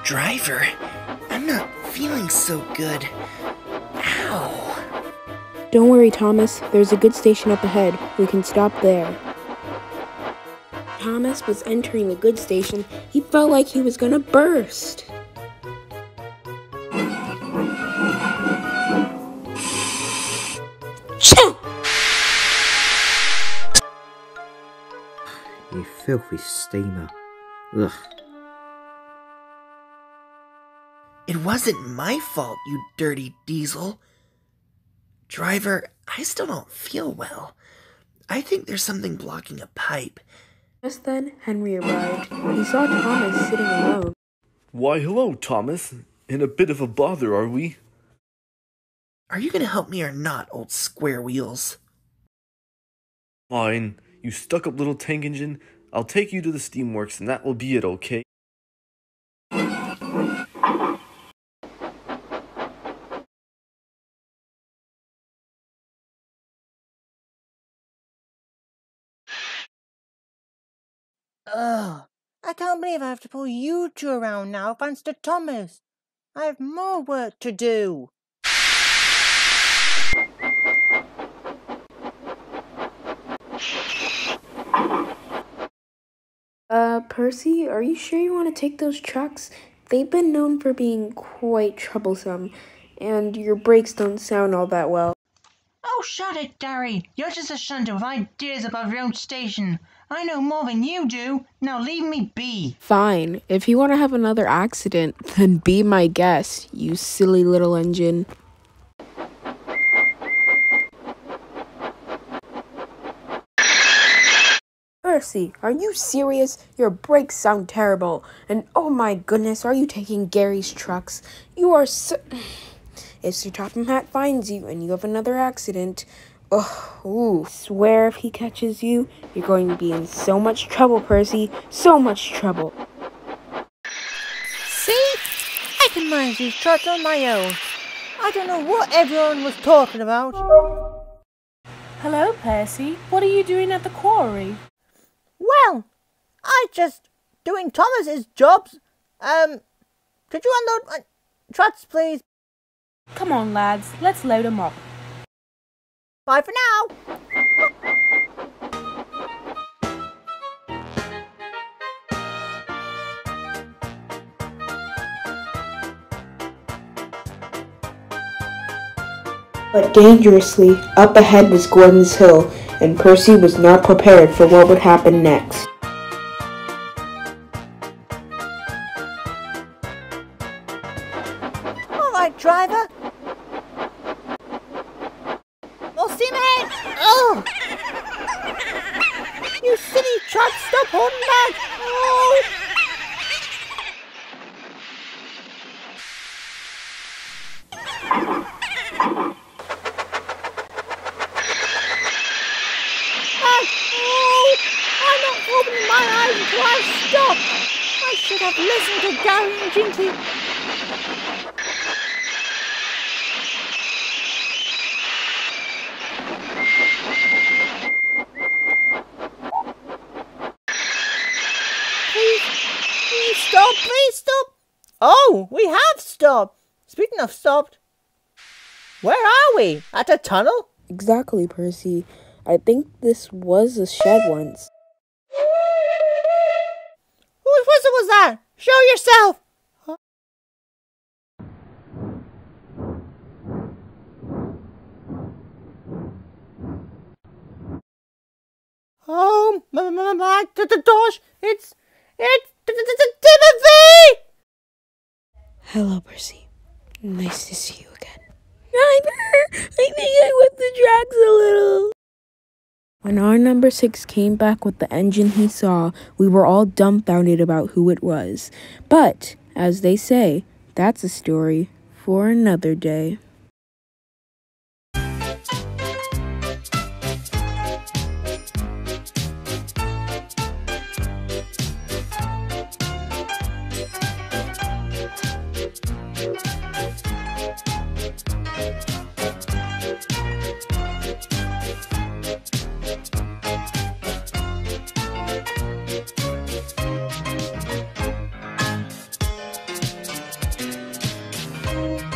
Driver, I'm not feeling so good. Ow. Don't worry, Thomas. There's a good station up ahead. We can stop there. Thomas was entering the good station. He felt like he was gonna burst. You filthy steamer. Ugh. It wasn't my fault, you dirty diesel. Driver, I still don't feel well. I think there's something blocking a pipe. Just then, Henry arrived. He saw Thomas sitting alone. Why, hello, Thomas. In a bit of a bother, are we? Are you gonna help me or not, old square wheels? Fine. You stuck-up little tank engine. I'll take you to the steamworks, and that will be it, okay? Ugh, I can't believe I have to pull you two around now thanks to Thomas. I have more work to do. Percy, are you sure you want to take those trucks? They've been known for being quite troublesome, and your brakes don't sound all that well. Oh, shut it, Gary. You're just a shunter with ideas about your own station. I know more than you do. Now leave me be. Fine. If you want to have another accident, then be my guest, you silly little engine. Percy, are you serious? Your brakes sound terrible. And oh my goodness, are you taking Gary's trucks? You are so... If Sir Topham Hatt finds you and you have another accident, swear if he catches you, you're going to be in so much trouble, Percy. So much trouble. See? I can manage these trucks on my own. I don't know what everyone was talking about. Hello, Percy. What are you doing at the quarry? Well, I just doing Thomas's jobs. Could you unload my trucks, please? Come on, lads. Let's load 'em up. Bye for now. But dangerously, up ahead was Gordon's Hill, and Percy was not prepared for what would happen next. All right, driver. Full steam ahead. Oh! You silly truck, stop holding back. Oh! I'm not opening my eyes until I stop. I should have listened to Gary and Jinky. Please stop, please stop. Oh, we have stopped. Speaking of stopped, where are we? At a tunnel? Exactly, Percy. I think this was a shed once. Whose whistle was that? Show yourself! Huh? Oh, my gosh! It's Timothy! Hello, Percy. Nice to see you again. Driver! I think I whipped the tracks a little. When our number 6 came back with the engine he saw, we were all dumbfounded about who it was. But, as they say, that's a story for another day. Bye.